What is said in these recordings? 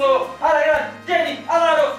aplauso a la gran Jenny Adaro.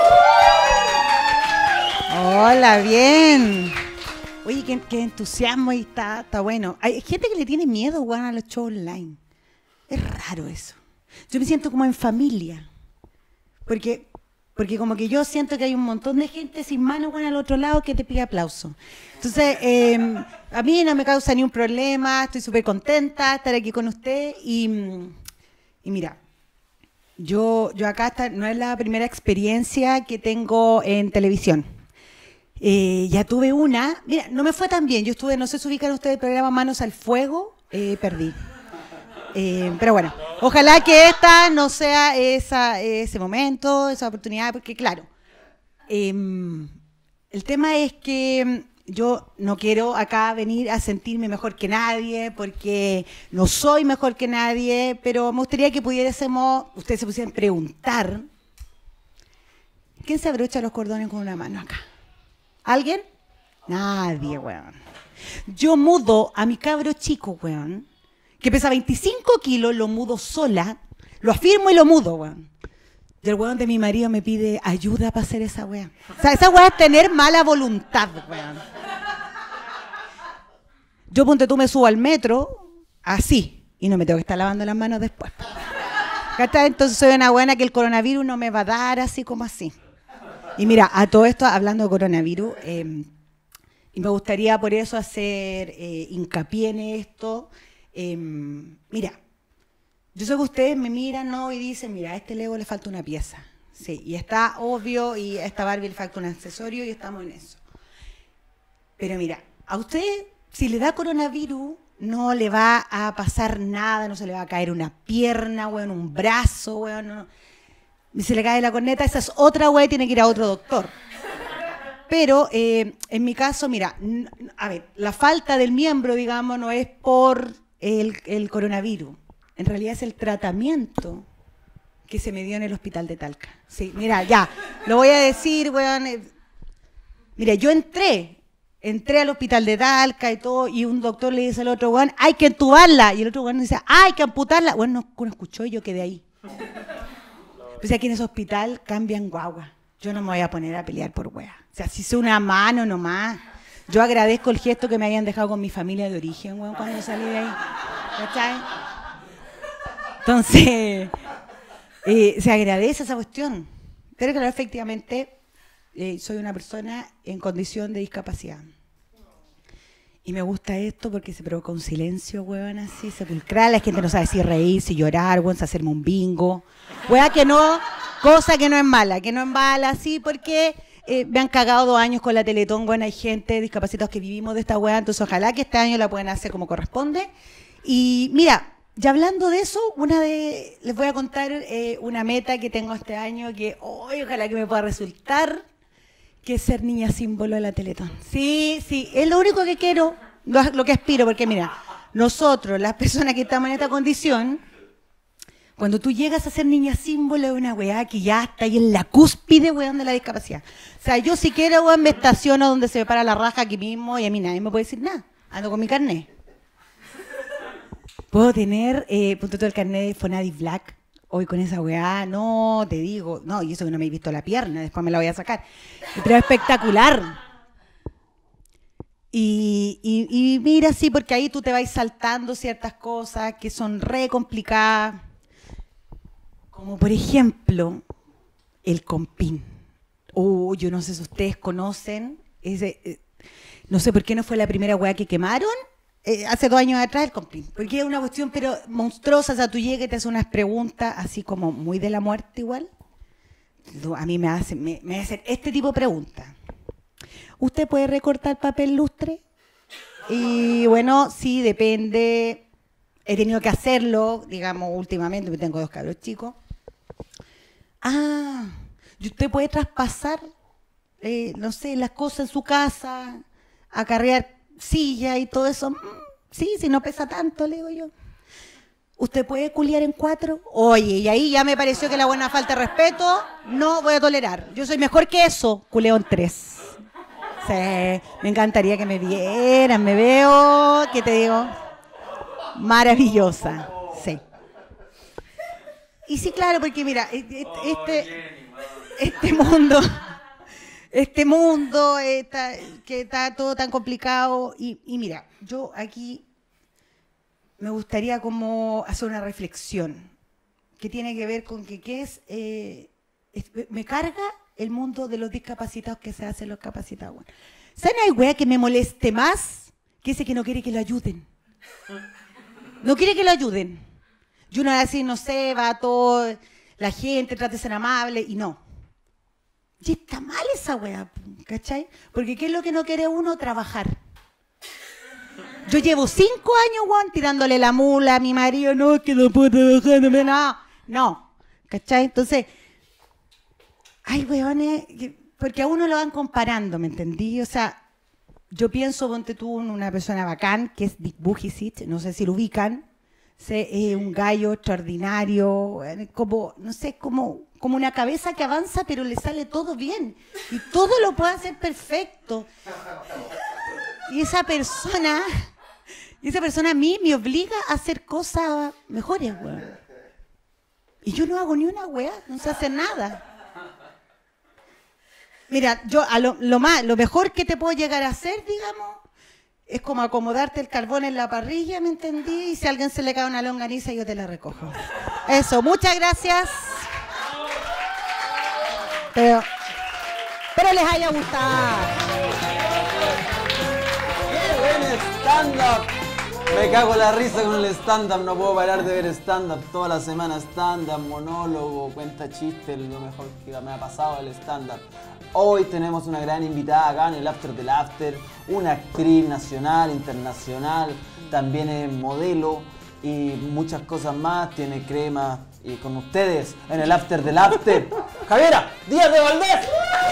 Hola, bien. Oye, qué entusiasmo y está bueno. Hay gente que le tiene miedo, weón, a los shows online. Es raro eso. Yo me siento como en familia. Porque como que yo siento que hay un montón de gente sin mano, weón, al otro lado que te pide aplauso. Entonces, a mí no me causa ni un problema, estoy súper contenta de estar aquí con usted. Y mira, yo acá no es la primera experiencia que tengo en televisión. Ya tuve una, mira, no me fue tan bien, yo estuve, no sé si ubican ustedes el programa Manos al Fuego, perdí. Pero bueno, ojalá que esta no sea ese momento, esa oportunidad, porque claro, el tema es que yo no quiero acá venir a sentirme mejor que nadie, porque no soy mejor que nadie, pero me gustaría que ustedes se pusieran a preguntar, ¿quién se abrocha los cordones con una mano acá? ¿Alguien? Nadie, weón. Yo mudo a mi cabro chico, weón, que pesa 25 kilos, lo mudo sola, lo afirmo y lo mudo, weón. Y el weón de mi marido me pide ayuda para hacer esa weá. O sea, esa weá es tener mala voluntad, weón. Yo, ponte tú, me subo al metro, así, y no me tengo que estar lavando las manos después. Entonces soy una buena que el coronavirus no me va a dar así como así. Y mira, a todo esto, hablando de coronavirus, y me gustaría por eso hacer hincapié en esto. Mira, yo sé que ustedes me miran, ¿no? Y dicen, mira, a este Lego le falta una pieza. Sí, y está obvio, y a esta Barbie le falta un accesorio, y estamos en eso. Pero mira, a usted, si le da coronavirus, no le va a pasar nada, no se le va a caer una pierna, weón, un brazo, weón, no. Y se le cae la corneta, esa es otra weá, tiene que ir a otro doctor. Pero en mi caso, mira, a ver, la falta del miembro, digamos, no es por el coronavirus. En realidad es el tratamiento que se me dio en el hospital de Talca. Sí, mira, ya, lo voy a decir, weón. Mira, yo entré al hospital de Talca y todo, y un doctor le dice al otro, weón, hay que entubarla. Y el otro weón dice, hay que amputarla. Bueno, no escuchó y yo quedé ahí. Pues aquí en ese hospital cambian guagua. Yo no me voy a poner a pelear por wea. O sea, si hice una mano nomás. Yo agradezco el gesto que me hayan dejado con mi familia de origen, weón, cuando salí de ahí. ¿Cachai? Entonces, se agradece esa cuestión. Pero claro, efectivamente, soy una persona en condición de discapacidad. Y me gusta esto porque se provoca un silencio, weón, así, sepulcral. La gente no sabe si reír, si llorar, weón, si hacerme un bingo. Weón, que no, cosa que no es mala, así, porque me han cagado 2 años con la Teletón, weón, hay gente discapacitados que vivimos de esta weá, entonces ojalá que este año la puedan hacer como corresponde. Y mira, ya hablando de eso, les voy a contar una meta que tengo este año, que ojalá que me pueda resultar, que es ser niña símbolo de la Teletón. Sí, es lo único que quiero, lo que aspiro, porque mira, nosotros, las personas que estamos en esta condición, cuando tú llegas a ser niña símbolo de una weá que ya está ahí en la cúspide, weón, de la discapacidad. O sea, yo si quiero, weón, me estaciono donde se me para la raja aquí mismo y a mí nadie me puede decir nada. Ando con mi carnet. Puedo tener, punto todo el carnet de Fonadi Black. Hoy con esa weá, no, te digo, no, y eso que no me he visto la pierna, después me la voy a sacar. Pero es espectacular. Y mira, sí, porque ahí tú te vas saltando ciertas cosas que son re complicadas. Como por ejemplo, el compín. Yo no sé si ustedes conocen, no sé por qué no fue la primera weá que quemaron. Hace 2 años atrás el compín, porque es una cuestión pero monstruosa, o sea, tú llegas y te haces unas preguntas así como muy de la muerte igual. A mí me hacen este tipo de preguntas. ¿Usted puede recortar papel lustre? Y bueno, sí, depende. He tenido que hacerlo, digamos, últimamente, porque tengo 2 cabros chicos. ¿Y usted puede traspasar, no sé, las cosas en su casa, acarrear silla y todo eso? Sí, si no pesa tanto, le digo yo. ¿Usted puede culiar en 4? Oye, y ahí ya me pareció que la buena falta de respeto no voy a tolerar. Yo soy mejor que eso, culeo en 3. Sí, me encantaría que me vieran, me veo, ¿qué te digo? Maravillosa, sí. Y sí, claro, porque mira, Jenny, este mundo que está todo tan complicado. Y mira, yo aquí me gustaría como hacer una reflexión que tiene que ver con que me carga el mundo de los discapacitados que se hacen los capacitados. Bueno. ¿Saben? Hay wea que me moleste más que ese que no quiere que lo ayuden. No quiere que lo ayuden. Y uno va a decir, no sé, va a todo, la gente trata de ser amable, y no. Y está mal esa wea, ¿cachai? Porque ¿qué es lo que no quiere uno? Trabajar. Yo llevo 5 años, weón, tirándole la mula a mi marido, no, es que no puedo trabajar, no, ¿cachai? Entonces, hay weones, porque a uno lo van comparando, ¿me entendí? O sea, yo pienso, ponte tú, en una persona bacán, que es Dick Bujicic, no sé si lo ubican, un gallo extraordinario, como, no sé, como una cabeza que avanza, pero le sale todo bien, y todo lo puede hacer perfecto. Y esa persona a mí me obliga a hacer cosas mejores, weón. Y yo no hago ni una weá, no sé hacer nada. Mira, yo lo mejor que te puedo llegar a hacer, digamos, es como acomodarte el carbón en la parrilla, ¿me entendí? Y si a alguien se le cae una longaniza, yo te la recojo. Eso, muchas gracias. Pero les haya gustado. ¡Qué buen stand-up! Me cago en la risa con el stand-up, no puedo parar de ver stand-up toda la semana. Stand-up, monólogo, cuenta chistes, lo mejor que me ha pasado el stand-up. Hoy tenemos una gran invitada acá en el After del After, una actriz nacional, internacional, también es modelo y muchas cosas más, tiene crema. Y con ustedes en el After del After, Javiera Díaz de Valdés.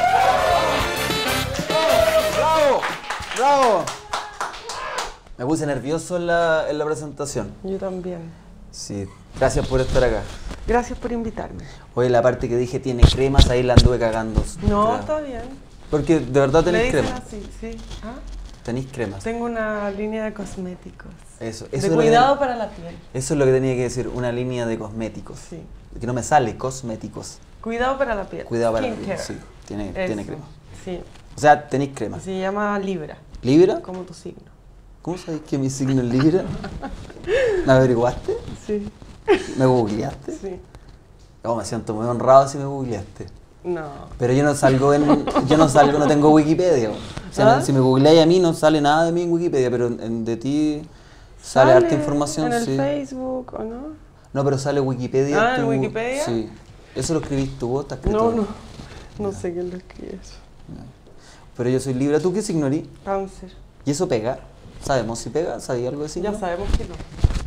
¡Bravo! ¡Bravo! Me puse nervioso en la presentación. Yo también. Sí, gracias por estar acá. Gracias por invitarme. Oye, la parte que dije tiene cremas, ahí la anduve cagando. No, Creo. está bien. Porque de verdad Le tenéis dicen cremas. así, sí. ¿Ah? Tenéis cremas. Tengo una línea de cosméticos. Eso De es lo cuidado que, para la piel. eso es lo que tenía que decir, una línea de cosméticos. Sí. Que no me sale, cosméticos. Cuidado para la piel. Cuidado para la piel. Skincare. Sí, tiene Eso, crema. Sí. O sea, tenéis crema. Se llama Libra, ¿Libra? como tu signo. ¿Cómo sabéis que mi signo es Libra? ¿Me averiguaste? Sí. ¿Me googleaste? Sí. Oh, me siento muy honrado si me googleaste. No. Pero yo no salgo, no tengo Wikipedia. O sea, ¿Ah? si me googleáis a mí no sale nada de mí en Wikipedia, pero de ti sale harta información, en el sí. Facebook, ¿o no? No, pero sale Wikipedia. Ah, ¿en Wikipedia? Sí. ¿Eso lo escribiste vos? ¿Está escrito? No sé quién lo escribe eso. Pero yo soy Libra. ¿Tú qué signo eres? Cáncer. ¿Y eso pega? ¿Sabemos si pega? ¿Sabía algo de signo? Ya sabemos que no.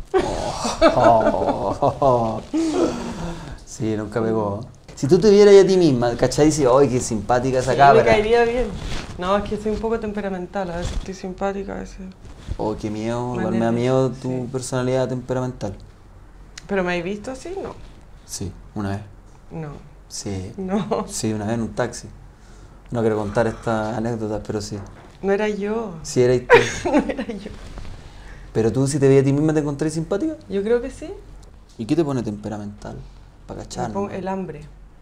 Sí, nunca pegó. Si tú te vieras a ti misma, ¿cachai? Dices, ¡ay, qué simpática esa Sí, cabra! me caería bien. No, es que soy un poco temperamental. A veces estoy simpática, a veces... Oh, qué miedo. Me Igual me da miedo tu sí. personalidad temperamental. ¿Pero me habéis visto así? No. Sí, una vez. No. Sí. No. Sí, una vez en un taxi. No quiero contar estas anécdotas, pero sí. No era yo. Sí, erais tú. No era yo. Pero tú, si te veías a ti misma, ¿te encontrás simpática? Yo creo que sí. ¿Y qué te pone temperamental? Para Me cachar, pongo ¿no? el hambre.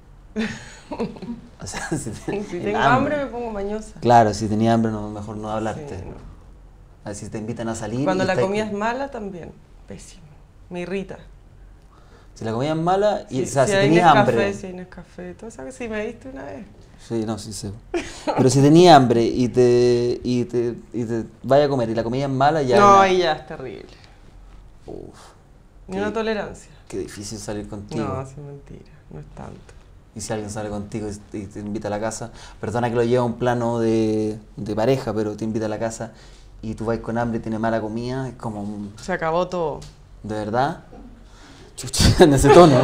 O sea, si, Si el tengo hambre me pongo mañosa. Claro, si tenías hambre, no, mejor no hablarte. Sí, no. A ver si te invitan a salir. Cuando y la estáis- comida es mala también. Pésimo. Me irrita. Si la comida es mala, y, Sí, o sea, si hay tenías Nescafé, hambre. si hay Nescafé. ¿Tú sabes si me diste una vez? Sí, no, sí sé. Pero si tenías hambre y te vaya a comer y la comida es mala, ya. No, era- ahí ya es terrible. Uf, Ni qué- una tolerancia. Qué difícil salir contigo. No, sí, mentira. No es tanto. Y si alguien sale contigo y te invita a la casa, perdona que lo lleva a un plano de pareja, pero te invita a la casa y tú vas con hambre y tienes mala comida, es como, Se acabó todo. ¿de verdad? Chucha, en ese tono.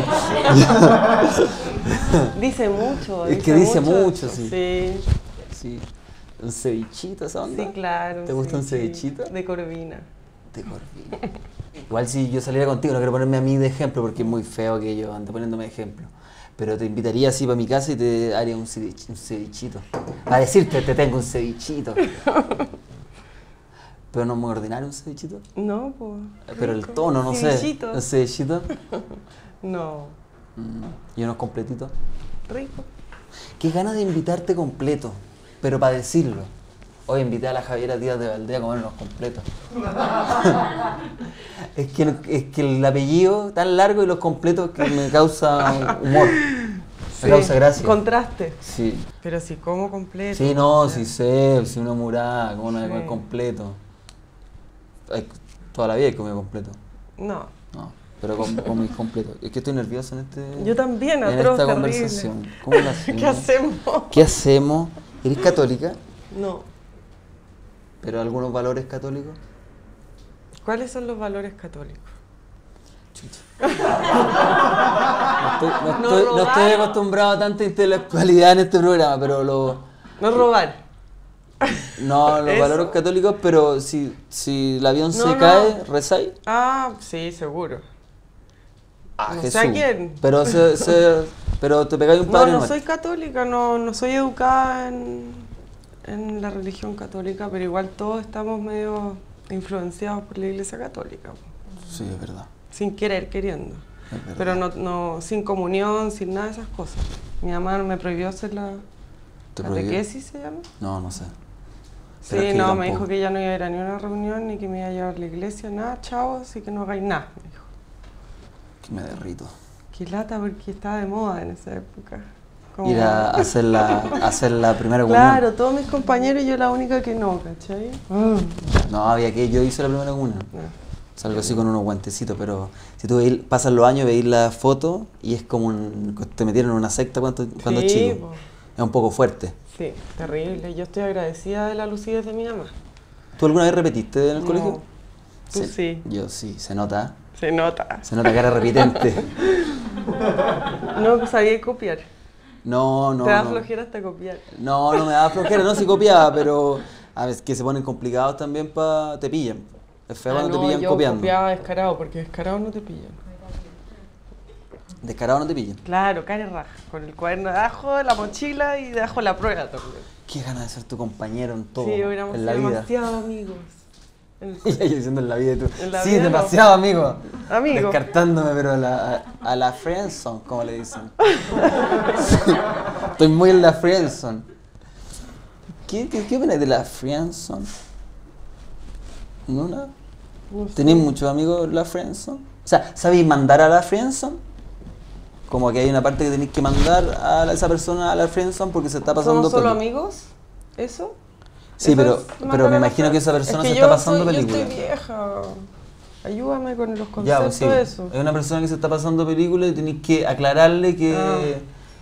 Dice mucho. Es que dice mucho, eso. sí. Sí, Sí. ¿Un cevichito esa onda? sí, claro. ¿Te gusta un sí. cevichito? De Corvina. De Corvina. Igual si yo saliera contigo, no quiero ponerme a mí de ejemplo porque es muy feo que yo ande poniéndome de ejemplo. Pero te invitaría así para mi casa y te haría un cevichito. A decirte, te tengo un cevichito. Pero no muy ordinario un cevichito. No, pues. Pero el tono, no sé. Cevichito. ¿Un cevichito? No. ¿Y unos completitos? Rico. Qué ganas de invitarte completo, pero para decirlo. Hoy invité a la Javiera Díaz de Valdés a comer unos completos. es que el apellido tan largo y los completos que me causa humor. Me causa gracia. Contraste. Sí. Pero si como completo. Sí, no, si sé, si uno murá, como uno de comer completo. Toda la vida he comido completo. No. No, pero con mis completos. Es que estoy nervioso en este. Yo también, en atroz, esta terrible. conversación. ¿Cómo lo hacemos? ¿Qué hacemos? ¿Qué hacemos? ¿Eres católica? No. ¿Pero algunos valores católicos? ¿Cuáles son los valores católicos? Chucha. No No estoy robar. acostumbrado a tanta intelectualidad en este programa, pero No robar. no, los Eso. valores católicos, pero si el avión se No. cae, rezáis. Ah, sí, seguro. Ah, No sé Jesús. a quién. Pero, pero te pegáis un No, padre no nuestro. soy católica, no soy educada en la religión católica, pero igual todos estamos medio influenciados por la iglesia católica. Sí, es verdad. Sin querer, queriendo. Es verdad. Pero no, sin comunión, sin nada de esas cosas. Mi mamá me prohibió hacer la ¿Te prohibió? catequesis, ¿se llama? No sé. Pero Sí, es que yo no, me tampoco. dijo que ya no iba a ir a ni una reunión, ni que me iba a llevar a la iglesia, nada, chao, así que no hagáis nada, me dijo. Que me derrito. Qué lata, porque estaba de moda en esa época. Como- Ir a hacer la primera comunión. Claro, todos mis compañeros y yo la única que no, ¿cachai? No, había que yo hice la primera comunión. Salgo así con unos guantecitos, pero si tú pasas los años, veis la foto y es como te metieron en una secta cuando Sí, chico. po. Es un poco fuerte. Sí, terrible. Yo estoy agradecida de la lucidez de mi mamá. ¿Tú alguna vez repetiste en el No. colegio? Tú sí. Yo sí, se nota. Se nota. Se nota que era repitente. No sabía copiar. No. Te da flojera hasta copiar. No me daba flojera, no, sí copiaba, pero a veces que se ponen complicados también te pillan. Es feo cuando te pillan yo copiando. copiaba descarado, porque descarado no te pillan. Descarado no te pillan. Claro, cara y raja. Con el cuaderno de abajo, la mochila y de abajo la prueba también. Qué ganas de ser tu compañero en todo. Sí, hubiéramos en la sido vida. demasiado amigos. En el Y yo diciendo en la vida y tú. En la Sí, vida no. demasiado amigo. Amigo. Descartándome, pero a la friendzone, como le dicen. Sí, estoy muy en la friendzone. ¿Qué opinas de la friendzone? ¿No? No sé. ¿Tenéis muchos amigos en la friendzone? O sea, ¿sabéis mandar a la friendzone? Como que hay una parte que tenéis que mandar a esa persona a la friendzone porque se está pasando ¿Somos solo película. amigos? ¿Eso? Sí, ¿Eso pero es me mandar a la imagino que esa fran- persona Es que se yo está pasando soy- película. Yo estoy vieja. Ayúdame con los Ya, conceptos pues sí. de eso. Es una persona que se está pasando película y tenéis que aclararle que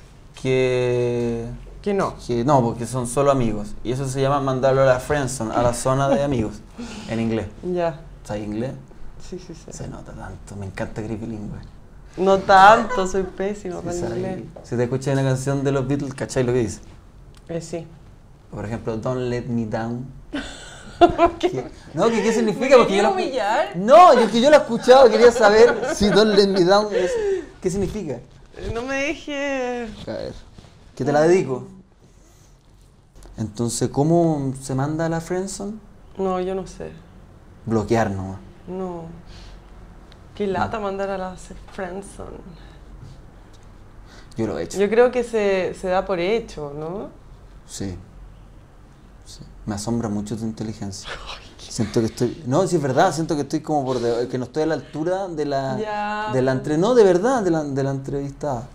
Que no. no, porque son solo amigos. Y eso se llama mandarlo a la friendzone, a la zona de amigos, en inglés. Ya. ¿Sabes inglés? Sí, sí, sí. Se nota tanto, me encanta que eres bilingüe. No tanto, soy pésima Sí, para el sabes. inglés. Si te escuchas una canción de los Beatles, ¿cachai lo que dice? Sí. Por ejemplo, Don't Let Me Down. ¿Qué? No, ¿qué significa? Porque yo quería lo humillar? No, yo que yo lo he escuchado, quería saber si Don't Let Me Down ¿qué significa? No me deje. A ver, que te la dedico. Entonces, ¿cómo se manda a la friendzone? No, yo no sé. Bloquear nomás. No. Qué lata mandar a la friendzone. Yo lo he hecho. Yo creo que se da por hecho, ¿no? Sí. Sí. Me asombra mucho tu inteligencia. Siento que estoy... No, sí es verdad, siento que estoy como que no estoy a la altura de la... Ya. No, de verdad, de la entrevistada.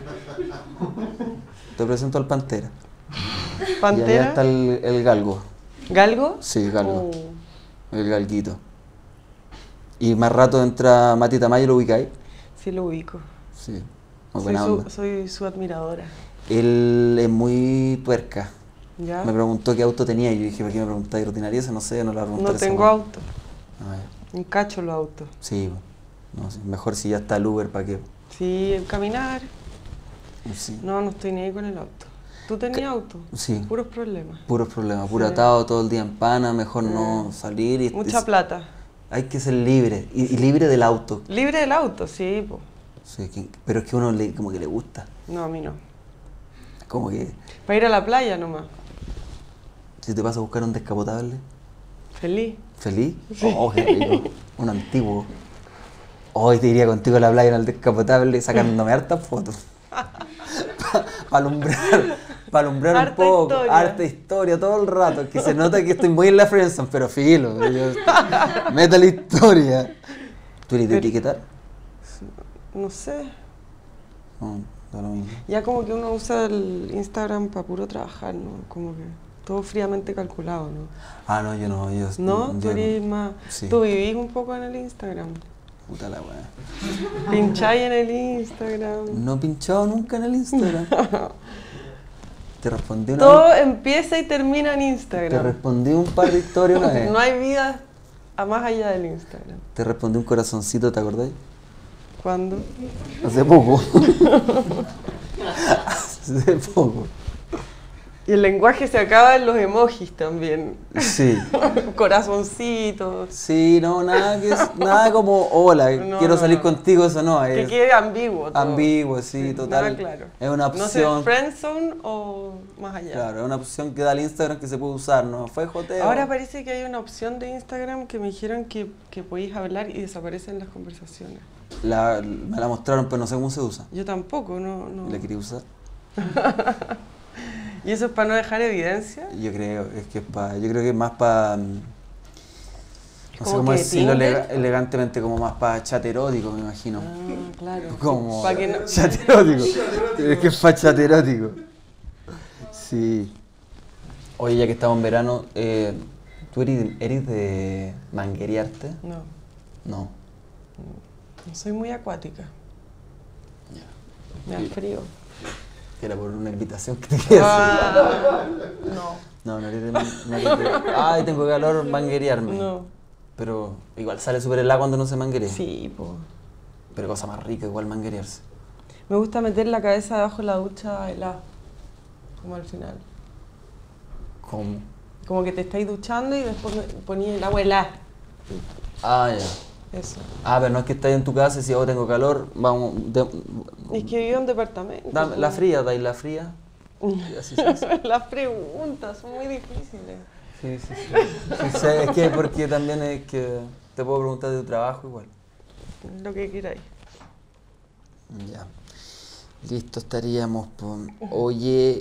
Te presento al Pantera. Y allá ¿Pantera? está el galgo. ¿Galgo? Sí, galgo. Oh, El galguito. Y más rato entra Mati Tamayo, ¿lo ubicáis? sí lo ubico. Sí. Muy Soy buena onda. soy su admiradora. Él es muy tuerca. ¿Ya? Me preguntó qué auto tenía y yo dije, ¿para qué me preguntáis rutinarias? No sé, no la pregunté. No tengo auto. Ah, ya. Un cacho los autos. Sí, no, sí, mejor si ya está el Uber, ¿para qué? Sí, caminar. Sí. No, no estoy ni ahí con el auto. ¿Tú tenías auto? Sí. Puros problemas. Puros problemas, puro Sí. atado todo el día en pana, mejor no salir. Y Mucha plata. Hay que ser libre, y libre del auto. Libre del auto, sí, po. Sí, pero es que uno como que le gusta. No, a mí no. Como que Para ir a la playa nomás. si te vas a buscar un descapotable, Feliz. ¿feliz? Oh, qué rico. Un antiguo. Hoy te iría contigo a la playa en el descapotable sacándome hartas fotos. Para alumbrar un Harta poco, historia. harta historia todo el rato, que se nota que estoy muy en la friendzone, pero filo, meta la historia. ¿Tú eres de etiquetar? No sé. No, da lo mismo. Ya como que uno usa el Instagram para puro trabajar, ¿no? Como que todo fríamente calculado, ¿no? Ah, no, yo no. ¿No? Tú yo eres más... Sí. Tú vivís un poco en el Instagram. Puta la weá. Pincháis en el Instagram. No he pinchado nunca en el Instagram. Te respondí una Todo vez. empieza y termina en Te Instagram. respondí un par de historias una vez. No hay vida a más allá del Instagram. Te respondí un corazoncito, ¿te acordáis? ¿Cuándo? Hace poco. Hace poco. Y el lenguaje se acaba en los emojis también. Sí. Corazoncitos. Sí, no, nada como hola, No, quiero no, salir no. contigo, eso no, Que es quede ambiguo. todo. ambiguo, sí, total. Nada claro. Es una No sé, opción. friendzone o más allá. Claro, es una opción que da el Instagram que se puede usar, ¿no? Fue joteo. Ahora parece que hay una opción de Instagram que me dijeron que podéis hablar y desaparecen las conversaciones. Me la mostraron, pero no sé cómo se usa. Yo tampoco, no. ¿Y la quería usar? ¿Y eso es para no dejar evidencia? Yo creo, yo creo que es más para, no sé ¿Como cómo que decirlo Tinder? elegantemente, como más para chat erótico, me imagino. Ah, claro. Como Para que no... chat erótico. Es que es para chat erótico. Sí. Oye, ya que estamos en verano, ¿tú eres de manguerearte? No, No. no soy muy acuática. Me da frío. Era por una invitación que te quería hacer. Ah, no, No eres de, no eres de... Ay, tengo calor, manguerearme. no. Pero igual sale súper helado cuando no se manguerea. Sí, pues. Pero cosa más rica, igual manguerearse. Me gusta meter la cabeza debajo de la ducha helada. Como al final. ¿Cómo? Como que te estáis duchando y después poní el agua helada. Ah, ya. Eso. Ah, pero no es que estáis en tu casa y si tengo calor, vamos... Es que vivo en departamento. dame la fría, dais la fría. Y así se hace. Las preguntas son muy difíciles. Sí, sí, sí. Sí, sé, es que porque también es que te puedo preguntar de tu trabajo igual. Lo que queráis. Ya. Listo, estaríamos. Oye,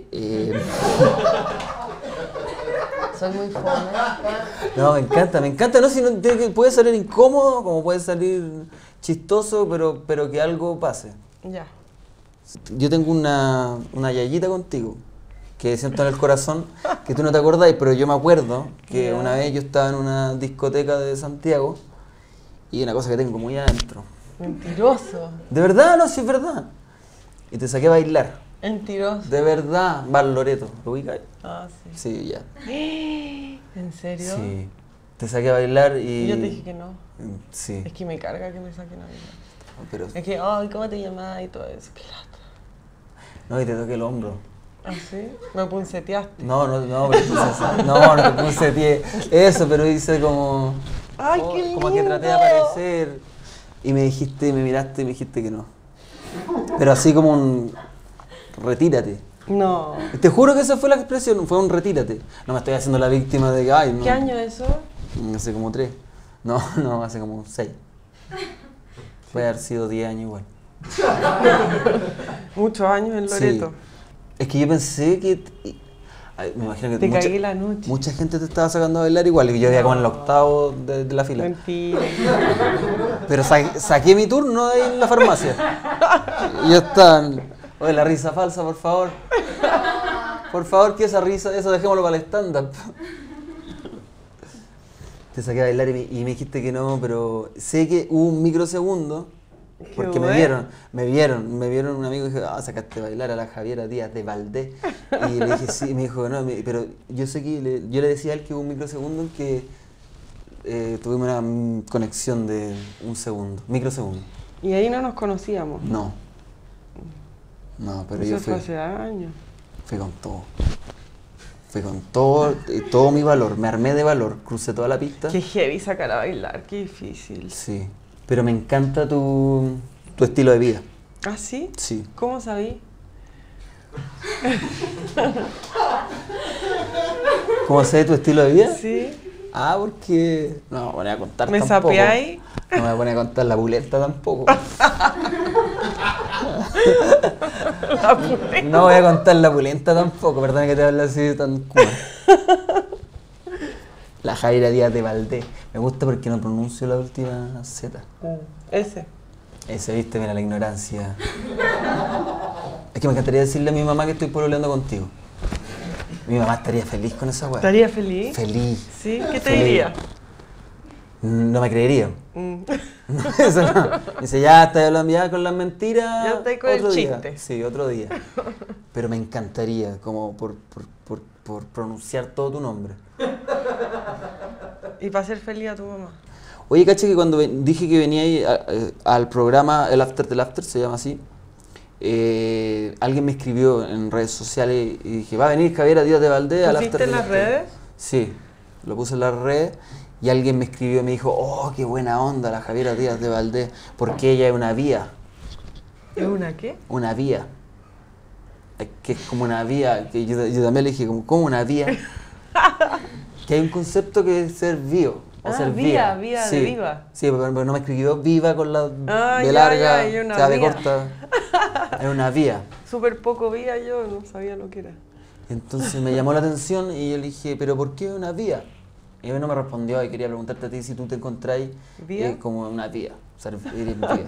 Soy muy fome. no, me encanta, ¿no? Si no, puede salir incómodo, como puede salir chistoso, pero que algo pase. Ya. Yo tengo una yayita contigo, que siento en el corazón, que tú no te acordáis, pero yo me acuerdo que Ya. una vez yo estaba en una discoteca de Santiago y una cosa que tengo muy adentro. Mentiroso. De verdad, no, si es verdad. Y te saqué a bailar. Mentiroso. De verdad, Bar Loreto, ¿lo ubicas? Ah, sí. Sí, ya. ¿En serio? Sí. Te saqué a bailar y... Y yo te dije que no. Sí, Es que me carga que me saquen a bailar. pero... Es que, ay, ¿cómo te llamás? Y todo eso. Qué lata. No, y te toqué el hombro. ¿Ah, sí? Me punceteaste. No, pero entonces, no te puse pie. Eso, pero hice como... ¡Ay, qué Como que traté de lindo! aparecer. Y me dijiste, me miraste y me dijiste que no. Pero así como un... Retírate. No. Te juro que esa fue la expresión, fue un retírate. No me estoy haciendo la víctima de que, ay, no. ¿Qué año es eso? Hace como 3. No, hace como 6. Puede haber sido 10 años igual. Muchos años en Loreto. Sí. Es que yo pensé que... ay, me imagino que Te cagué la noche. mucha gente te estaba sacando a bailar igual. Y yo había como en el octavo de la fila. Mentira. Pero saqué mi turno ahí en la farmacia. Y ya están. Oye, la risa falsa, por favor. Por favor, que esa risa, eso dejémoslo para el stand-up. Te saqué a bailar y me dijiste que no, pero sé que hubo un microsegundo. Porque me vieron un amigo y dijo, sacaste a bailar a la Javiera Díaz de Valdés. Y le dije, sí, y me dijo, no, pero yo sé que, yo le decía a él que hubo un microsegundo en que tuvimos una conexión de un segundo, microsegundo. Y ahí no nos conocíamos. No, pero Eso yo fue hace años. fui con todo. Fui con todo mi valor, me armé de valor, crucé toda la pista. Qué heavy sacar a bailar, qué difícil. Sí, pero me encanta tu estilo de vida. ¿Ah, sí? Sí. ¿Cómo sabí? ¿Cómo sé tu estilo de vida? Sí. Ah, porque... No me voy a contar ¿Me tampoco. sapeáis? No me voy a contar la pulenta tampoco. No voy a contar la pulenta tampoco, perdona que te hable así tan cool. La Jaira Díaz de Valdés. Me gusta porque no pronuncio la última Z. Ese. Ese, viste, mira la ignorancia. Es que me encantaría decirle a mi mamá que estoy pololeando contigo. Mi mamá estaría feliz con esa weá. ¿Estaría feliz? Feliz. ¿Sí? ¿Qué te Feliz. diría? No me creería. Eso no. Dice, ya estás hablando ya con las mentiras. Ya estáis con el otro día. chiste. Sí, otro día. Pero me encantaría, como por pronunciar todo tu nombre. Y para hacer feliz a tu mamá. Oye, caché que cuando dije que venía ahí al programa El After del After, se llama así, alguien me escribió en redes sociales y dije, va a venir Javiera Díaz de Valdés al After ¿Pusiste en del las After. redes? Sí, lo puse en las redes y alguien me escribió y me dijo, oh, qué buena onda la Javiera Díaz de Valdés, porque ella es una vía. ¿Es una qué? Una vía. Es que es como una vía, que yo también le dije, ¿cómo una vía? Que hay un concepto que es ser vivo. O ser vía vía. de viva. Sí, pero no me escribió viva con la Ah, B ya, larga, ya, y una o sea, B vía. corta. Es una vía. Súper poco vía, yo no sabía lo que era. Entonces me llamó la atención y yo le dije, ¿pero por qué una vía? Y él no me respondió y quería preguntarte a ti si tú te encontráis ¿Vía? como una vía. Ser vía.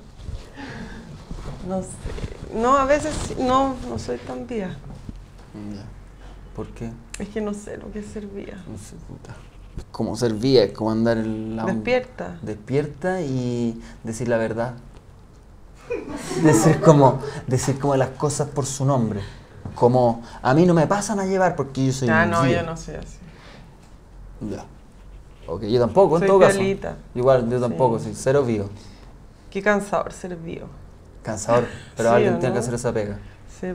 No sé. No, a veces no soy tan vía. Ya. ¿Por qué? Es que no sé lo que es ser vía. No sé, puta. Es como ser vía, es como andar en la... Despierta. Despierta y decir la verdad. Decir como las cosas por su nombre. Como, a mí no me pasan a llevar porque yo soy Ah, un no, guía. yo no soy así. Ya. Ok, yo tampoco, en Soy todo caso. piolita. Igual, yo tampoco, Sí. sí, cero vivo. Qué cansador ser vivo. Cansador, pero Sí, alguien ¿o tiene que no? hacer esa pega. Sí.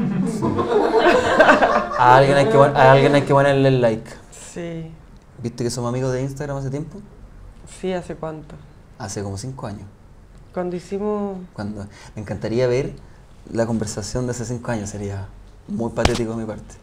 A alguien hay que ponerle el like. Sí. ¿Viste que somos amigos de Instagram hace tiempo? Sí, ¿hace cuánto? Hace como 5 años. Cuando hicimos... Cuando me encantaría ver la conversación de hace 5 años, sería muy patético de mi parte.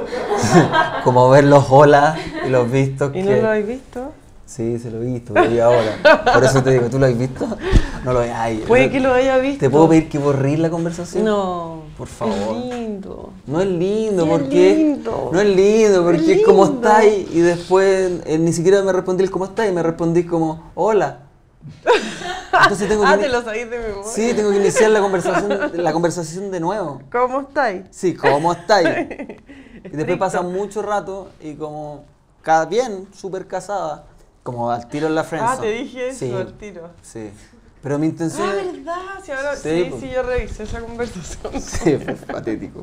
Como ver los hola y los vistos ¿Y que... no lo habéis visto? Sí, se lo he visto, lo vi ahora. Por eso te digo, ¿tú lo has visto? No lo veas. Puede que lo haya visto. ¿Te puedo pedir que borrís la conversación? No. Por favor. Es lindo. No es lindo, Sí, porque... es lindo. No es lindo, porque Es es como lindo. estáis y después ni siquiera me respondí el cómo estáis, me respondí como, hola. Entonces tengo que... Te lo sabéis de memoria. Sí, tengo que iniciar la conversación de nuevo. ¿Cómo estáis? Sí, ¿cómo estáis? Y después pasa mucho rato y como, bien, súper casada, como al tiro en la friendzone. Te dije eso Sí, al tiro. sí. Pero mi intención es... ¿Verdad? Sí, ahora, Sí, po. sí, yo revisé esa conversación. Sí, fue patético.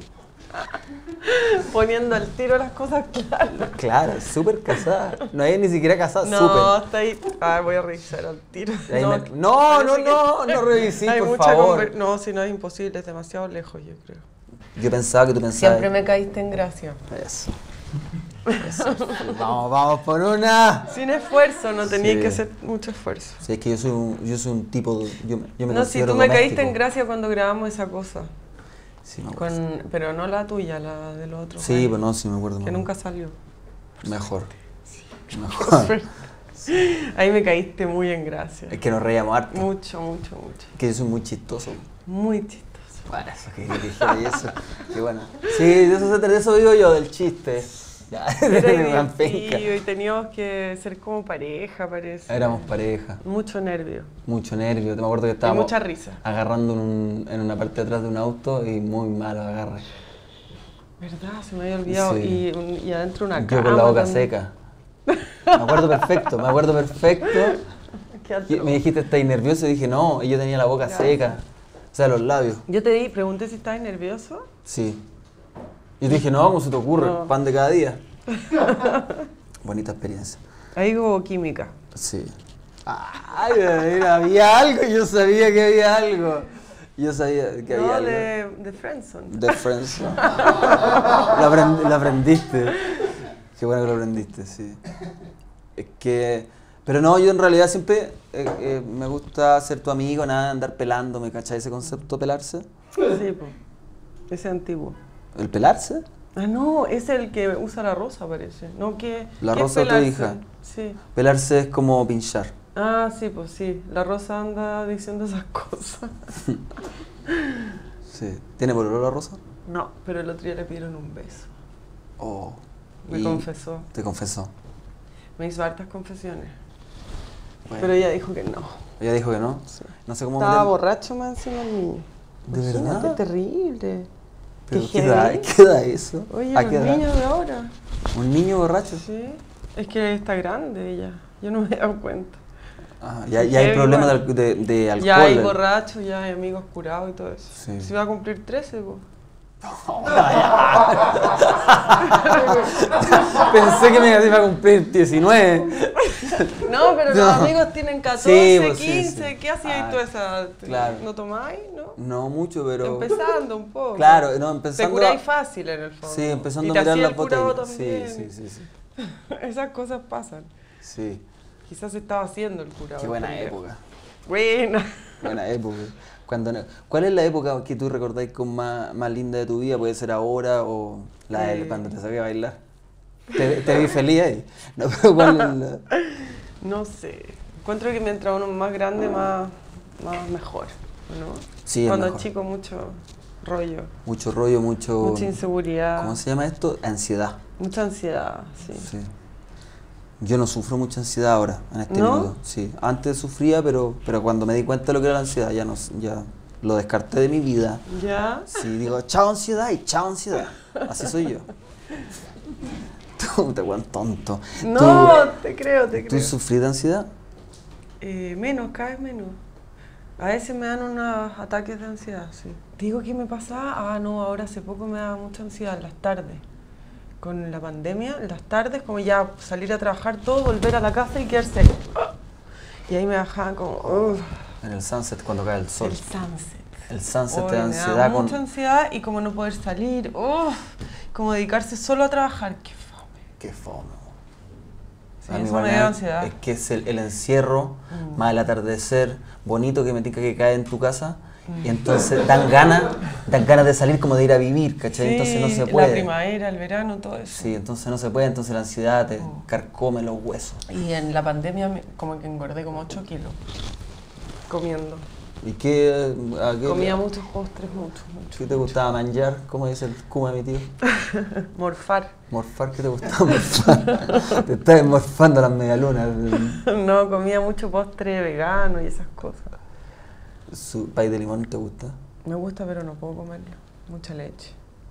Poniendo al tiro las cosas claras. Claro, súper casada. No hay ni siquiera casada, No, súper. está ahí. Voy a revisar al tiro. Ahí No, no revisé, hay por mucha favor. No, si no es imposible, es demasiado lejos, yo creo. Yo pensaba que tú pensabas... Siempre me caíste en gracia. Eso. Eso. Vamos por una. Sin esfuerzo, no tenía Sí. que hacer mucho esfuerzo. Sí, es que yo soy un tipo... Yo me No, si considero tú me caíste doméstico. en gracia cuando grabamos esa cosa. Sí, me acuerdo. Pero no la tuya, la del otro. Sí, Jaime, pues no, sí me acuerdo. Que nunca salió. Mejor. Mejor. Ahí me caíste muy en gracia. Es que nos reíamos harto. Mucho, mucho, mucho. Que yo soy muy chistoso. Muy chistoso. Bueno, eso que dijera y eso. Qué bueno. Sí, de eso digo yo, del chiste. Ya, Era me dan penca. divertido y teníamos que ser como pareja, parece. Éramos pareja. Mucho nervio. Mucho nervio. Te me acuerdo que Y estábamos mucha risa. agarrando en una parte de atrás de un auto y muy malo agarre. ¿Verdad? Se me había olvidado. Sí. Y adentro una Yo cama. con la boca también. seca. Me acuerdo perfecto. Qué Y atroz. me dijiste, ¿estás nervioso? Y dije, no, y yo tenía la boca seca. O sea, los labios. Yo pregunté si estabas nervioso. Sí. Y te dije, no, ¿cómo se te ocurre? No. Pan de cada día. Bonita experiencia. Ahí hubo química. Sí. Ay, mira, había algo, yo sabía que había algo. Yo sabía que había No, algo. de Friendzone. De Friends. Lo aprendiste. Qué bueno que lo aprendiste, sí. Es que... Pero no, yo en realidad siempre me gusta ser tu amigo, nada de andar pelándome, ¿cachai? Ese concepto, pelarse. Sí, pues. Ese antiguo. ¿El pelarse? Ah, no, es el que usa la rosa, parece. No, La ¿qué es rosa tu pelarse? hija. Sí. Pelarse es como pinchar. Ah, sí, pues sí. La rosa anda diciendo esas cosas. Sí. ¿Tiene pololo la rosa? No, pero el otro día le pidieron un beso. Oh. Me Y confesó. Te confesó. Me hizo hartas confesiones. Bueno. Pero ella dijo que no. Ella dijo que no. Sí. No sé cómo Estaba meter- borracho más encima el niño. ¿De Imagínate, verdad? terrible. ¿Pero Qué qué edad, heavy. qué edad eso? Oye, ¿A los qué edad? niños de ahora. ¿Un niño borracho? Sí. Es que está grande ella. Yo no me he dado cuenta. Ah, ya hay Heavy, problemas igual. de alcohol. Ya hay borrachos, ya hay amigos curados y todo eso. Sí. Si va a cumplir 13, pues. Pensé que me iba a cumplir 19. No, pero los No. amigos tienen 14, Sí, pues, sí, 15. sí. ¿Qué hacías Ah, tú a esa edad? claro. ¿No tomáis? ¿No? No mucho, pero... Empezando un poco. Claro, no, Te empezando... curáis fácil en el fondo. Sí, empezando y a te mirar hacía las el curado botellas. también. Sí. Esas cosas pasan. Sí. Quizás se estaba haciendo el curado. Qué buena pendejo. época. Buena. Buena época. ¿Cuál es la época que tú recordáis con más linda de tu vida? ¿Puede ser ahora o la de cuando te saqué a bailar? ¿Te vi feliz ahí? No, pero ¿cuál es la...? No sé. Encuentro que mientras uno es más grande, más mejor, ¿no? Sí, es Cuando mejor. es chico, mucho rollo, Mucho rollo, mucha inseguridad, ¿Cómo se llama esto? Ansiedad. mucha ansiedad, sí. Sí. Yo no sufro mucha ansiedad ahora, en este ¿No? minuto. Sí. Antes sufría, pero cuando me di cuenta de lo que era la ansiedad, ya lo descarté de mi vida. ¿Ya? Sí, digo, chao ansiedad y chao ansiedad. Así soy yo. Tú te weón tonto. No, te creo, te ¿Tú creo. sufrí de ansiedad? Menos, cada vez menos. A veces me dan unos ataques de ansiedad, sí. Digo, ¿qué me pasaba? Ah, no, ahora hace poco me daba mucha ansiedad en las tardes. Con la pandemia, en las tardes, como ya salir a trabajar todo, volver a la casa y quedarse ahí. Y ahí me bajaban como, "Ugh". En el sunset, cuando cae el sol. El sunset. El sunset Uy, te da me ansiedad da con... mucha ansiedad y como no poder salir, como dedicarse solo a trabajar, qué fome. Qué fome. Sí, A mí eso igual me da- da ansiedad. Es que es el encierro, más el atardecer bonito que me tinca que cae en tu casa. Y entonces dan ganas de salir como de ir a vivir, ¿cachai? Entonces no se puede. La primavera, el verano, todo eso. Sí, entonces no se puede, entonces la ansiedad te carcome los huesos. Y en la pandemia como que engordé como 8 kilos comiendo. ¿Y qué, Comía muchos postres, mucho. qué te gustaba manjar? ¿Cómo dice el kuma de mi tío? Morfar. ¿Morfar? ¿Qué te gustaba morfar? Te estás morfando las medialunas. No, comía mucho postre vegano y esas cosas. ¿Su pay de limón te gusta? Me gusta, pero no puedo comerlo. Mucha leche.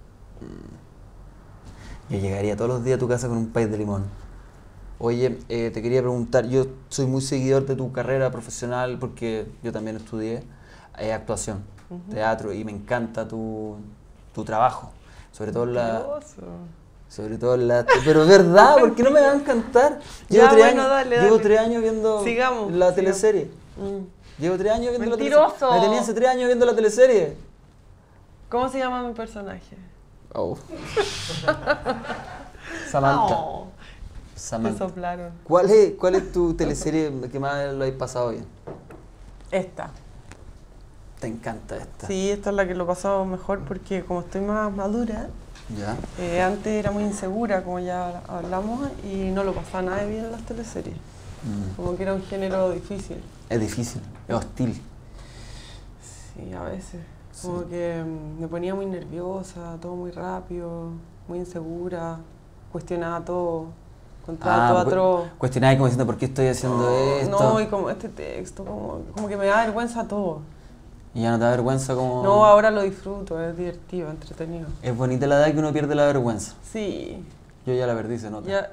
Yo llegaría todos los días a tu casa con un pay de limón. Oye, te quería preguntar, yo soy muy seguidor de tu carrera profesional porque yo también estudié actuación, teatro, y me encanta tu trabajo. Sobre todo Mentiroso. Pero es verdad, ¿por qué no me va a encantar? Ya, Llevo 3 bueno, años, dale, llevo dale. 3 años viendo Sigamos, la sigamos. teleserie. Mm. Llevo 3 años viendo Mentiroso. la teleserie. Me tenía hace 3 años viendo la teleserie. ¿Cómo se llama mi personaje? Oh. Samantha. Oh, me Samantha. soplaron. ¿Cuál es tu teleserie que más lo habéis pasado bien? Esta. Te encanta esta. Sí, esta es la que lo he pasado mejor porque como estoy más madura, ¿Ya? antes era muy insegura, como ya hablamos, y no lo pasaba nada bien en las teleseries. Como que era un género difícil. Es difícil, es hostil. Sí, a veces. Como que me ponía muy nerviosa, todo muy rápido, muy insegura, cuestionaba todo, encontraba todo atroz. Cuestionáis como diciendo por qué estoy haciendo esto. No, y como este texto, como que me da vergüenza todo. Y ya no te da vergüenza como... No, ahora lo disfruto, es divertido, entretenido. Es bonita la edad que uno pierde la vergüenza. Sí, Yo ya la perdí, se nota. ya.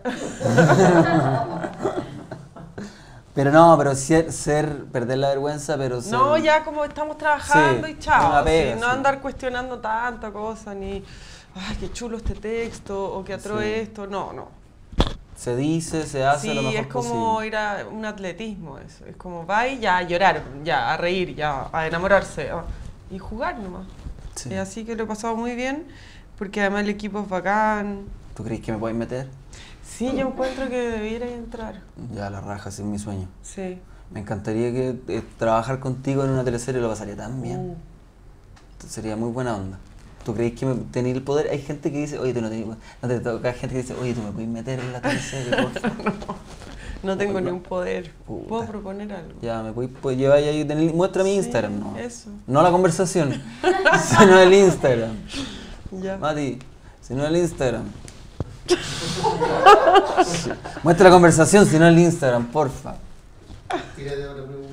Pero no, pero perder la vergüenza, pero ser... No, ya como estamos trabajando Sí, y chao. una pega, sí, no sí. andar cuestionando tanta cosa, ni, ay, qué chulo este texto, o qué atroz Sí. esto, no. Se dice, se hace Sí, lo mejor es como posible. ir a un atletismo eso. Es como va y ya a llorar, ya a reír, ya a enamorarse. Y jugar nomás. Sí. Así que lo he pasado muy bien, porque además el equipo es bacán. ¿Tú crees que me puedes meter? Sí, yo encuentro que debiera entrar. Ya, la raja, ese es mi sueño. Sí. Me encantaría que trabajar contigo en una teleserie lo pasaría tan bien. Sería muy buena onda. ¿Tú crees que tenés el poder? Hay gente que dice, oye, tú no tenés, no te toca, hay gente que dice, oye, tú me puedes meter en la teleserie, por favor. No tengo Puta. ni un poder. Puta. ¿Puedo proponer algo? Ya, me puedes llevar ahí, muestra mi Sí, Instagram, ¿no? eso. No la conversación, sino el Instagram. Ya. Mati, sino el Instagram. Muestra la conversación, sino el Instagram, porfa. Tírate otra pregunta.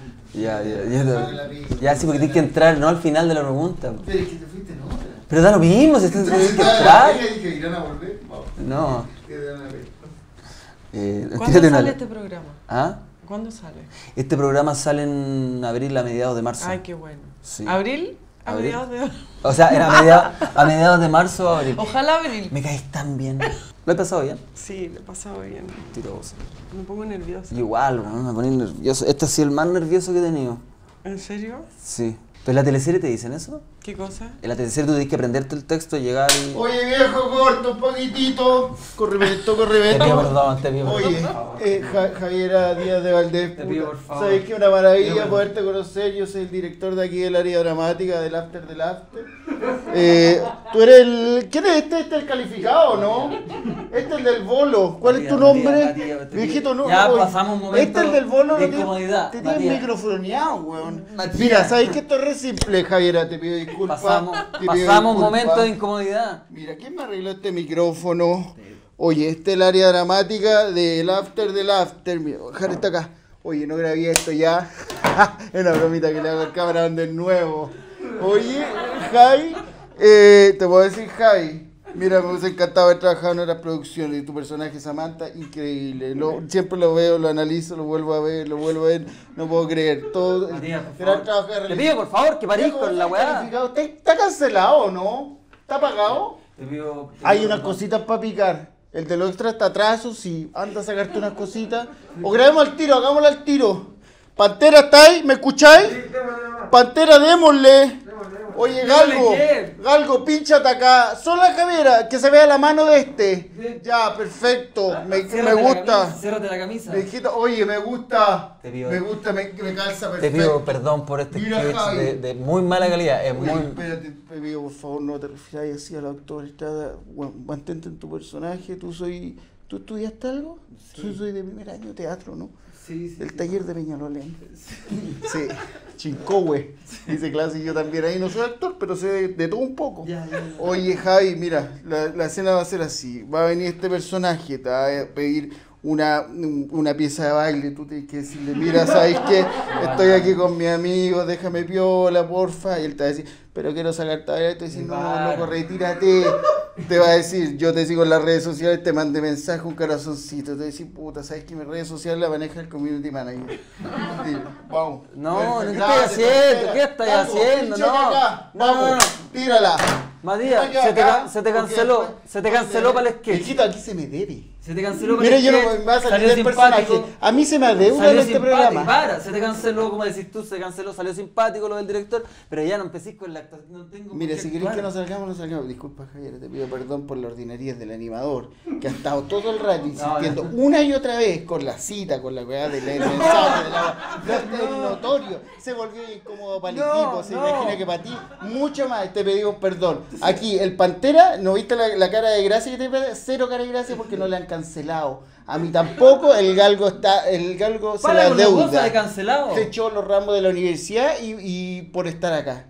Ya, sí, porque tienes que entrar, no al final de la pregunta. Pero es que te fuiste en otra. Pero da lo mismo, si tienes que entrar. Dije, ¿irán a volver? Vamos. No. Tírate una vez. ¿Cuándo Tírate sale una- este programa? ¿Ah? ¿Cuándo sale? Este programa sale en abril a mediados de marzo. Ay, qué bueno. Sí. ¿Abril? A Abril. mediados de... O sea, era a mediados de marzo o abril. Ojalá abril. Me caes tan bien. ¿Lo he pasado bien? Sí, lo he pasado bien. Tiroso. Me pongo nerviosa. Igual, weón, me poní nervioso. Este ha sido el más nervioso que he tenido. ¿En serio? Sí. ¿Pero en la teleserie te dicen eso? ¿Qué cosa? En la teleserie tú tienes que aprenderte el texto, llegar y... Oye, viejo, corto un poquitito. Correvento, Te pido correvento. perdón, te pido perdón. Oye, Javiera Díaz de Valdés, Te pido, puta, por favor. ¿sabes qué? Una Te pido maravilla perdón. poderte conocer. Yo soy el director de aquí del área dramática, del After del After. Tú eres el... ¿Quién es este? ¿Este es el calificado, no? Este es el del bolo. ¿Cuál es tu Matías, nombre? Matías, Viejito, no. ya oye, pasamos un momento Este es el del bolo. de no te- incomodidad, Te tienes Matías. microfoneado, weón. Matías. Mira, ¿sabes qué? Esto es re simple, Javiera. Te pido disculpas. Pasamos te pido un disculpas. momento de incomodidad. Mira, ¿quién me arregló este micrófono? Oye, este es el área dramática del After del After. Mira, voy a dejar esto acá. Oye, no grabé esto ya. Es una bromita que le hago al cámara donde es nuevo. Oye, Javi, te puedo decir Javi. Mira, me hubiese encantado haber trabajado en otras producciones. Y tu personaje, Samantha, increíble. Siempre lo veo, lo analizo, lo vuelvo a ver, No puedo creer. Todo. Matías, por Gran favor. trabajo que Te realizó. pido, por favor, que parís Viejo, con la ¿está weá. calificado? ¿Está cancelado o no? ¿Está apagado? Te pido... Hay unas cositas para picar. El de lo extra está atrás, eso sí. Anda a sacarte unas cositas. O grabemos al tiro, hagámoslo al tiro. Pantera, ¿está ahí? ¿Me escucháis? Pantera, démosle. Oye, Galgo, ¿qué? Galgo, pínchate acá. Sola Javiera, que se vea la mano de este. Ya, perfecto. Me gusta. Cérrate la camisa. Viejito, oye, me gusta. Te pido- Me gusta, me calza perfecto. Te pido perdón por este Mira, sketch Javi. de muy mala calidad. Es Oye, muy... espérate, te pido por favor, no te refieras así al autor. Mantente en tu personaje. ¿Tú estudiaste algo? Sí. Soy de primer año de teatro, ¿no? Sí, Del taller de Peñalolén. Sí, Chincohue. Dice clase y yo también ahí no soy actor, pero sé de todo un poco. Ya. Oye, Javi, mira, la escena va a ser así. Va a venir este personaje, te va a pedir una pieza de baile. Tú tienes que decirle, mira, ¿sabes qué? Estoy aquí con mi amigo, déjame piola, porfa. Y él te va a decir, pero quiero sacarte a ver. Te va a decir, no, loco, retírate. Te va a decir, yo te sigo en las redes sociales, te mandé mensaje, un corazoncito. Te va a decir, puta, ¿sabes que mis redes sociales la maneja el community manager? Sí, vamos. No, ¿qué Gracias, estoy haciendo? espera. ¿Qué estoy Vamos, haciendo? pinchate No. acá. No, Vamos, no, no. tírala. Matías, Pinchate acá, se te porque canceló. después- Se te canceló para el sketch. Viejito, aquí se me debe. Se te canceló para Mira, el yo no sketch. me va a salir Salió del personaje. simpático. A mí se me adeuda Salió en este simpático. programa. Para, se te canceló, como decís tú, se canceló, salió simpático lo del director, pero ya no empecé con la actuación. No tengo Mira, por qué si querés que actuar. no salgamos, no salgamos. Disculpa, Javier, te pido perdón por la ordinariedad del animador, que ha estado todo el rato insistiendo una y otra vez con la cita, con la weá del mensaje, de la es notorio. Se volvió incómodo para el No, equipo, se no. imagina que para ti, mucho más, te pedimos perdón. Aquí, el Pantera, ¿no viste la cara de gracia que te pide? Cero cara de gracia porque no le han cancelado. A mí tampoco, el Galgo se Para la con la cosa de deuda. cancelado. Se echó los ramos de la universidad y por estar acá.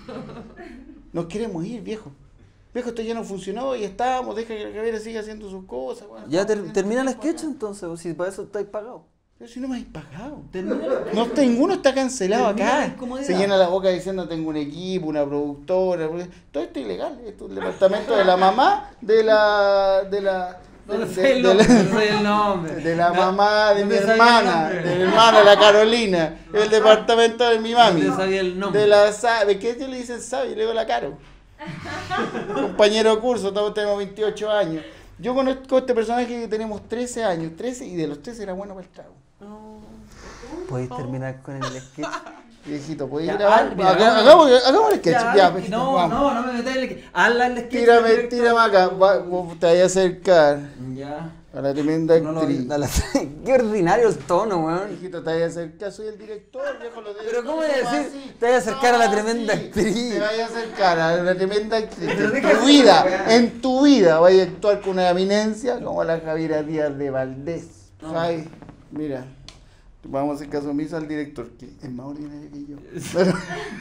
Nos queremos ir, viejo. Viejo, esto ya no funcionó y estábamos, deja que Javier siga haciendo sus cosas. Bueno, Ya termina el sketch entonces, o si para eso estáis pagados. Pero si no me habéis pagado. Termina. No, ninguno está cancelado Termina la acá. incomodidad. Se llena la boca diciendo tengo un equipo, una productora. Todo esto es ilegal. Esto es el departamento de la mamá de la No sé el nombre, no sé el nombre. de la mamá de No mi te sabía el hermana, nombre. de mi hermana, la Carolina, el departamento de mi mami. No te sabía el nombre. De la Sabe, ¿qué le dicen Sabe? Y le digo la Caro. Compañero de curso, todos tenemos 28 años. Yo conozco a este personaje que tenemos 13 años, 13, y de los 13 era bueno para el trago. ¿Podéis terminar con el sketch? Viejito, ¿puedes Ya, grabar? mira, Hagamos el sketch. Ya, viejito, no, vamos. no me metáis el sketch. Hazla el sketch. Tírame, directo. tírame acá. Te voy a acercar. Ya. A la tremenda No, actriz. Qué ordinario el tono, weón. Hijito, te vayas a acercar, soy el director, viejo. Pero ¿cómo voy a decir? Te vayas a acercar a la tremenda actriz. Te vayas a acercar a la tremenda actriz. En tu vida vayas a actuar con una eminencia como la Javiera Díaz de Valdés. Ay, mira, vamos a hacer caso omiso al director, que es más ordinario que yo. Pero,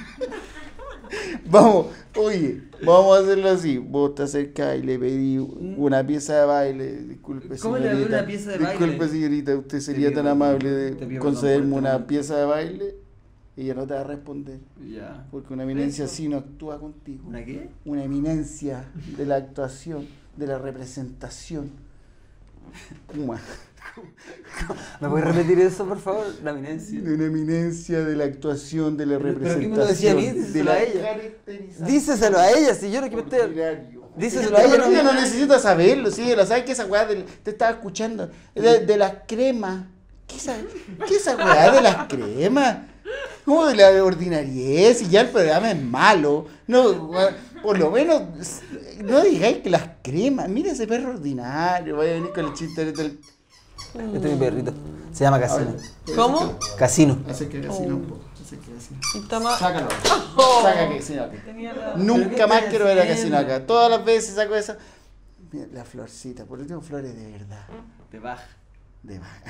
vamos, oye, vamos a hacerlo así. Vos te acercás y le pedí una pieza de baile. Disculpe, ¿Cómo le señorita. doy una pieza de baile? Disculpe, señorita, usted sería tan amable de concederme una pieza de baile. Y ella no te va a responder. Ya. Porque una eminencia así no actúa contigo. ¿Una qué? Una eminencia de la actuación, de la representación. Puma. ¿Me puedes repetir eso, por favor? La eminencia. De una eminencia de la actuación, de la ¿Pero representación. qué me lo decía a mí? de Díselo a la ella. caracterización. Díceselo a ella, si yo no quiero estar. Ordinario. Díselo a ella, Pero ella no necesita saberlo, sí, lo sabes que esa weá te estaba escuchando. De las cremas. ¿Qué esa weá de las cremas? ¿Cómo de la ordinariez? Y ya el programa es malo. No, por lo menos no digáis que las cremas. Mira ese perro ordinario. Vaya a venir con el chiste del. Este es mi perrito. Se llama Casino. ¿Cómo? Casino. Hace que casino un poco. Hace que casino. Está más... Sácalo. Saca que casino acá. Tenía la... Nunca más quiero ver a casino acá. Todas las veces saco esa. Mira, la florcita, porque tengo flores de verdad. Te baja. De baja.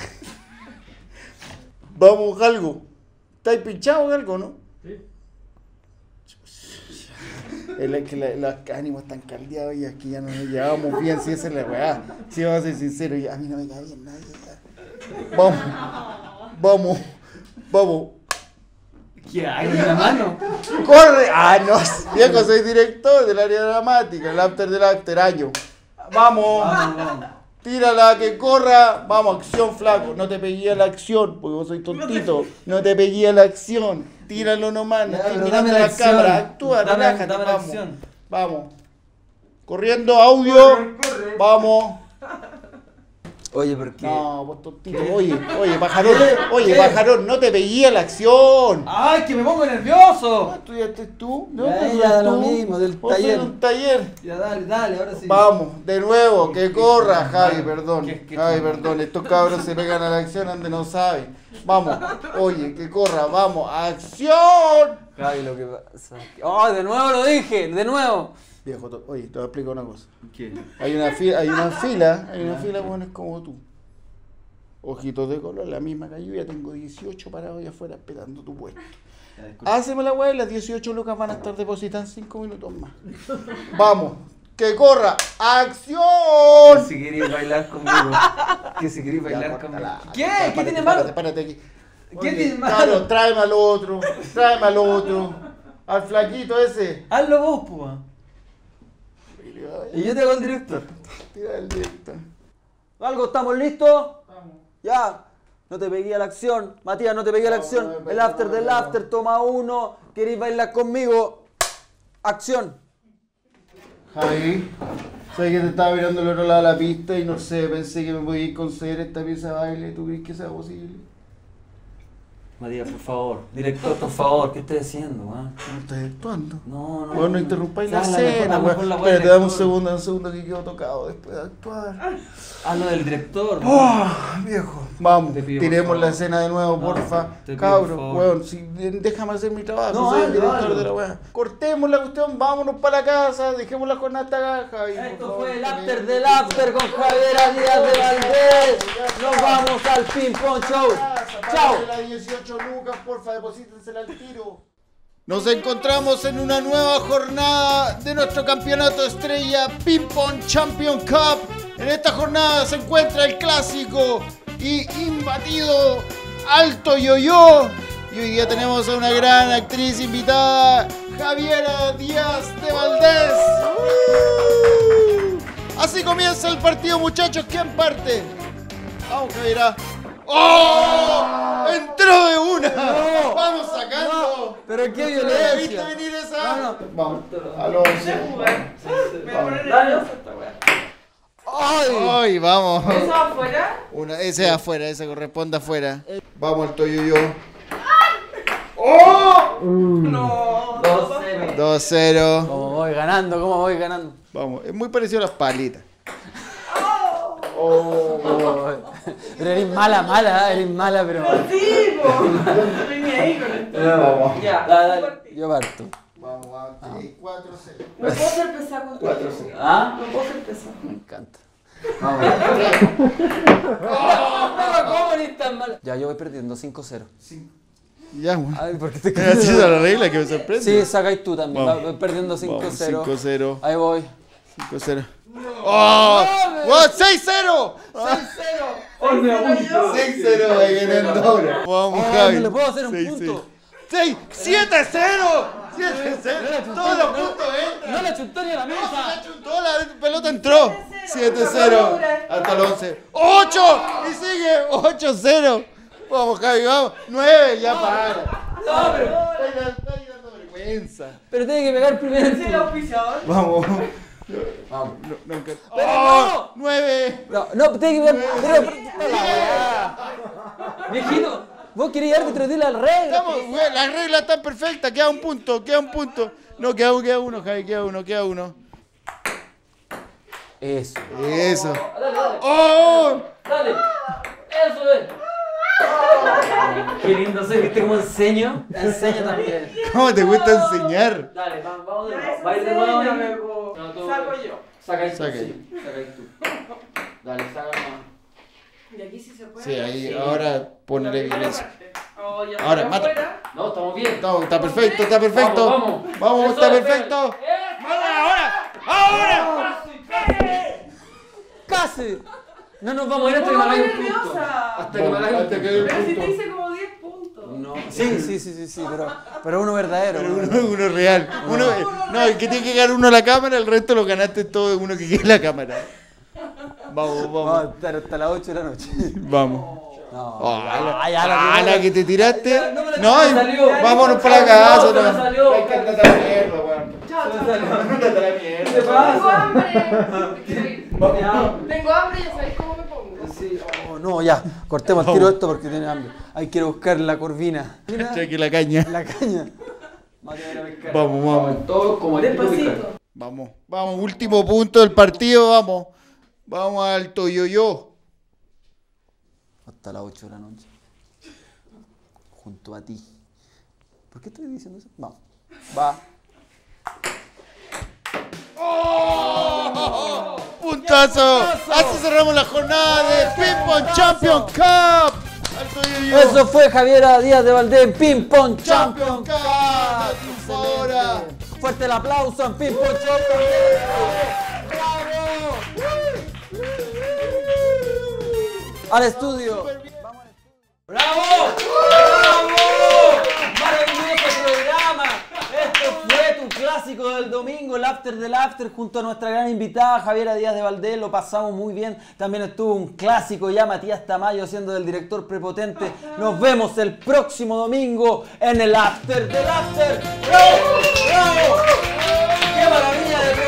Vamos, algo. ¿Estáis pinchados algo, no? Sí. Es que los ánimos están caldeados y aquí ya no nos llevamos bien, si esa es la weá. Si vamos a ser sinceros, a mí no me cae bien nadie. Vamos. ¿Qué hay en la mano? ¡Corre! No, viejo, soy director del área dramática, el after del after año. Vamos. Tírala, que corra. Vamos, acción, flaco. No te pegué a la acción, porque vos soy tontito. No te pegué a la acción. Tíralo nomás, no Ya, estoy pero mirando dame la la cámara. acción. Actúa, Dame relájate, la vamos. acción. Vamos. Corriendo, audio. Vamos. Oye, ¿por qué? No, vos tontito. Oye, pajarón, no te pegué a la acción. ¡Ay, que me pongo nervioso! ¿Estudiaste tú? No, Ya, pues, ya, da tú. lo mismo, del Vos sos taller. un taller. Ya, dale, ahora sí. Vamos, de nuevo, que corra, Javi, perdón. ¿Qué Javi, chamba? perdón, estos cabros se pegan a la acción donde no saben. Vamos, oye, que corra, vamos, ¡acción! Javi, lo que pasa. ¡Oh, de nuevo lo dije! ¡De nuevo! Viejo, oye, te voy a explicar una cosa. ¿Qué? Hay una fila, bueno, es como tú. Ojitos de color, la misma que yo, ya tengo 18 parados allá afuera esperando tu puesto. Ya, disculpa. Háceme la weá y las 18 lucas van a estar depositadas en 5 minutos más. Vamos, que corra, ¡acción! Si queréis bailar conmigo. Que si queréis Ya, bailar córtala. conmigo. ¿Qué? Párate, ¿Qué tiene párate, malo? Párate aquí. ¿Qué tiene malo? Claro, tráeme al otro. Al flaquito ese. Hazlo vos, púa. Y yo te hago el director. Tira el directo. ¿Algo? ¿Estamos listos? Ya. No te pegué a la acción. Matías, no te pegué a la No, acción. no me pegué, El after no me del pegué. after, toma uno. ¿Queréis bailar conmigo? Acción. Javi, sé que te estaba mirando al otro lado de la pista y no sé, pensé que me podías conceder esta pieza de baile. ¿Tú crees que sea posible? Matías, por favor. Director, por favor. ¿Qué estás haciendo, weón? ¿No estás actuando? No, no. Bueno, no interrumpáis la Ya, la escena, mejor weón. la weá Espérate, del dame un actor. segundo que quedo tocado después de actuar. Hazlo del director. Viejo. Vamos, Te pido, por tiremos favor. la escena de nuevo, No, porfa. te pido, Cabros, por favor. weón, si, déjame hacer mi trabajo, No, soy el hazlo, director hazlo. de la weá. Cortemos la cuestión, vámonos para la casa, dejemos la jornada hasta acá, Javi. por Esto favor, fue el que after me- del after con Javiera Díaz de Valdés. Nos vamos al Ping Pong Show. Chao. Págale las 18 lucas, porfa, deposítensela al tiro. Nos encontramos en una nueva jornada de nuestro campeonato estrella Ping Pong Champion Cup. En esta jornada se encuentra el clásico y imbatido Alto Yo-Yo. Y hoy día tenemos a una gran actriz invitada, Javiera Díaz de Valdés. Así comienza el partido, muchachos. ¿Quién parte? Vamos, Javiera. ¡Oh! ¡Entró de una! No. ¡Vamos sacando! Pero qué ¿Viste violencia. venir esa? No, no. Vamos, al 11. Ay. ¡Ay, vamos! ¿Eso afuera? Ese es afuera, ese corresponde afuera. Vamos, el Toyo-Yo. ¡Oh! No. 2-0. 2-0. ¿Cómo voy ganando? ¿Cómo voy ganando? Vamos, es muy parecido a las palitas. Pero eres mala, eres mala, pero... Sí, po. No estoy ni ahí con esto. Ya, Dale, yo parto. Vamos, 4, 0. no puedo ser pesado con 4. ¿Ah? No puedo ser pesado. Me encanta. Vamos. ¿Cómo eres tan mala? Ya, yo voy perdiendo 5-0. Ya, weón. Ay, ¿por qué te ¿Has sido la regla que me sorprende? Sí, sacáis tú también. Vamos. Voy perdiendo 5-0. 5-0. Ahí voy. 5-0. ¡Oh! ¡Oh! 6-0. 6-0 ahí ganando ahora. Vamos, Javi. No le puedo hacer un punto. 7-0. 7-0. Todos los puntos entran. No le chuntó ni a la mesa. Toda la pelota entró. 7-0. Hasta el 11. 8. Y sigue. 8-0. Vamos, Javi, vamos. 9. Ya para. No, pero... Está dando vergüenza. Pero tiene que pegar primero. ¿Es el auspiciador? Vamos. Vamos. ¡Oh! 9. No, tiene que pegar... Pero... Viejito, vos querés árbitro, dile al rey. Las reglas están perfectas. Queda un punto. No, queda uno, Javi. Queda uno. Eso. Dale. ¡Oh! Dale. Eso es. Qué lindo soy, ¿viste cómo enseño? Enseño también. ¿Cómo te gusta enseñar? Dale, vamos de nuevo. Va a ir de nuevo. Saco yo. Sacáis tú, Saca. sí. Sacáis tú. Dale, saca más. Y aquí sí se puede. Sí, ahí, ahora ponele bien eso. Oh, ya Ahora, está mata. afuera. No, estamos bien. No, está perfecto. Vamos, Eso está es, perfecto. ¡Ahora! ¡Casi! No nos vamos a ir hasta que me hagáis un punto. nerviosa. Hasta que me hagáis un punto. Pero si te hice como 10 puntos. No. Sí, pero uno verdadero. Uno real. No, el que tiene que ganar uno a la cámara, el resto lo ganaste todo uno que quede en la cámara. Vamos. Vamos a estar hasta las 8 de la noche. Vamos. No. La que te tiraste. No, me salió. vámonos para la casa. No, me salió. Hay que andarte a la mierda, weón. Chao. Andate a la mierda. ¿Qué pasa? Tengo hambre, ya sabéis cómo me pongo. Sí. No, ya. Cortemos el tiro esto porque tiene hambre. Hay que ir a buscar la corvina. Cheque la caña. La caña. Vamos. Todo como el tipo Despacito. pescar. Vamos, último punto del partido, vamos al Toyoyo. Hasta las 8 de la noche. Junto a ti. ¿Por qué estoy diciendo eso? Vamos. Va. ¡Oh! ¡Puntazo! Así cerramos la jornada de Ping Pong Champion Cup. Al Toyoyo. Eso fue Javiera Díaz de Valdés en Ping Pong Champion Champion Cup. Ahora. Fuerte el aplauso en Ping Pong Champion. ¡Bravo! Al estudio. ¡Bravo! ¡Maravilloso programa! Esto fue tu clásico del domingo, el after del after, junto a nuestra gran invitada Javiera Díaz de Valdés. Lo pasamos muy bien. También estuvo un clásico ya, Matías Tamayo, siendo del director prepotente. Nos vemos el próximo domingo en el after del after. ¡Bravo! ¡Bravo! ¡Qué maravilla de